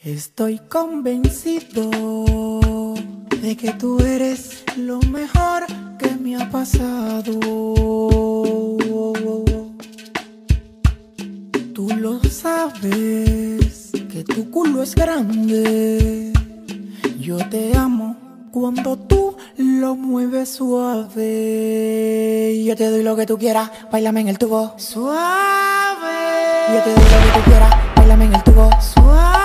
Estoy convencido de que tú eres lo mejor que me ha pasado. Tú lo sabes, que tu culo es grande. Yo te amo cuando tú lo mueves suave. Yo te doy lo que tú quieras, báilame en el tubo suave. Yo te doy lo que tú quieras, báilame en el tubo suave.